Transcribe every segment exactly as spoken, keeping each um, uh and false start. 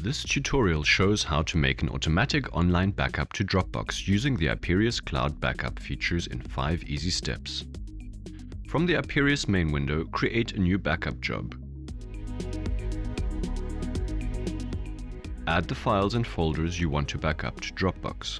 This tutorial shows how to make an automatic online backup to Dropbox using the Iperius Cloud Backup features in five easy steps. From the Iperius main window, create a new backup job. Add the files and folders you want to backup to Dropbox.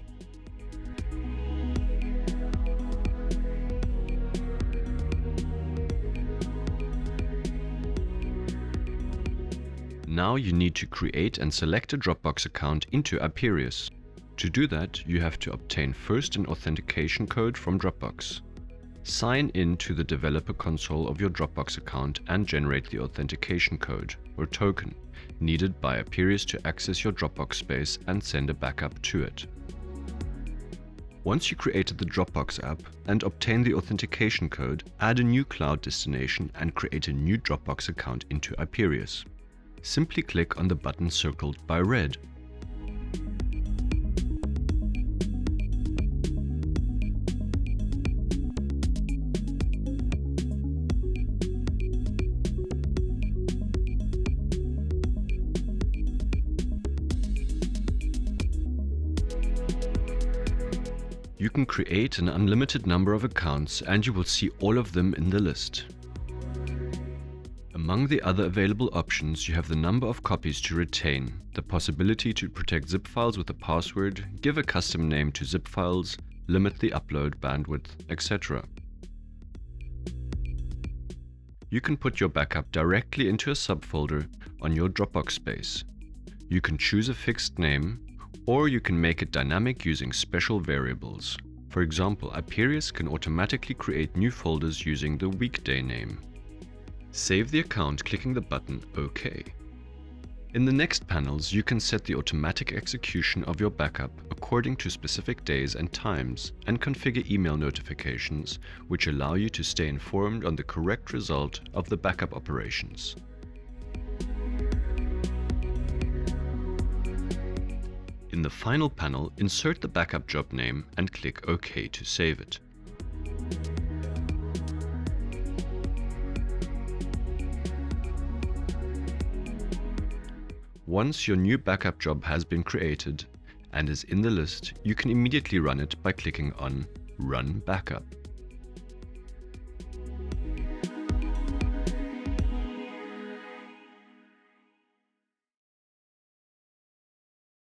Now you need to create and select a Dropbox account into Iperius. To do that, you have to obtain first an authentication code from Dropbox. Sign in to the developer console of your Dropbox account and generate the authentication code, or token, needed by Iperius to access your Dropbox space and send a backup to it. Once you created the Dropbox app and obtain the authentication code, add a new cloud destination and create a new Dropbox account into Iperius. Simply click on the button circled by red. You can create an unlimited number of accounts and you will see all of them in the list. Among the other available options, you have the number of copies to retain, the possibility to protect zip files with a password, give a custom name to zip files, limit the upload bandwidth, et cetera. You can put your backup directly into a subfolder on your Dropbox space. You can choose a fixed name, or you can make it dynamic using special variables. For example, Iperius can automatically create new folders using the weekday name. Save the account clicking the button OK. In the next panels, you can set the automatic execution of your backup according to specific days and times, and configure email notifications, which allow you to stay informed on the correct result of the backup operations. In the final panel, insert the backup job name and click OK to save it. Once your new backup job has been created and is in the list, you can immediately run it by clicking on Run Backup.